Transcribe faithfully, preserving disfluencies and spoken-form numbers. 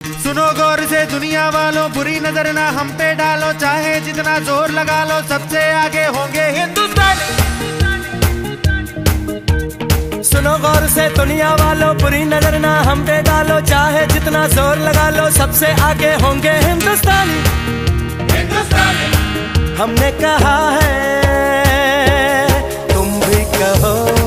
सुनो गौर से दुनिया वालों, बुरी नजर ना हम पे डालो, चाहे जितना जोर लगा लो सबसे आगे होंगे हिंदुस्तानी। सुनो गौर से दुनिया वालों, बुरी नजर ना हम पे डालो, चाहे जितना जोर लगा लो सबसे आगे होंगे हिंदुस्तानी। हिंदुस्तानी हमने कहा है, तुम भी कहो।